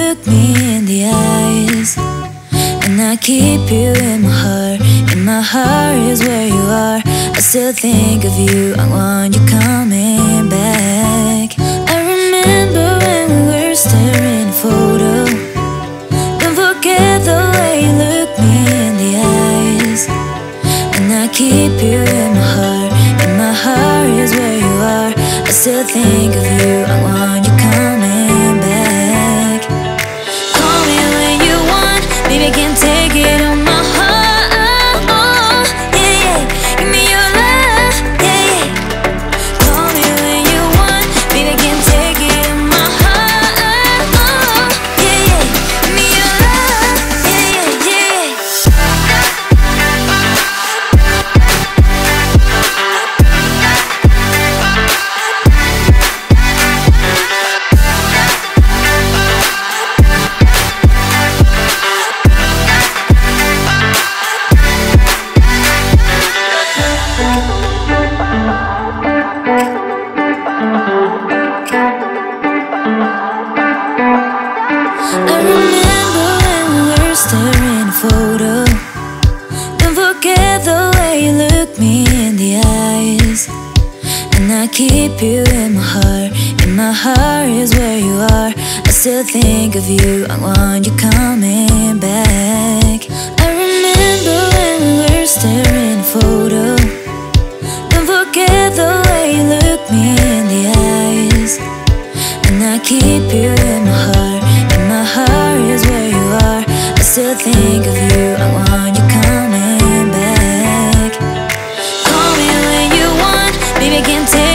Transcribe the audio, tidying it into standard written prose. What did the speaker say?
look me in the eyes, and I keep you in my heart. In my heart is where you are. I still think of you, I want you coming back. I remember when we were staring at a photo. Don't forget the way you look me in the eyes, and I keep you in my heart. In my heart is where you are. I still think of you, I want you coming back. Call me when you want, baby, I can't take it on my heart. Oh, yeah, yeah, give me your love, yeah, yeah. Call me when you want, baby, I can't take it on my heart. Oh, yeah, yeah, give me your love, yeah, yeah, I remember when we were staring at a photo. Don't forget the way you look me in the eyes, and I keep you in my heart. In my heart is where you are. I still think of you, I want you coming back. I remember when we were staring at a photo. Don't forget the way you look me in the eyes, and I keep you in my heart. In my heart is where you are. I still think of you, I want you coming back. Call me when you want, baby, I can't take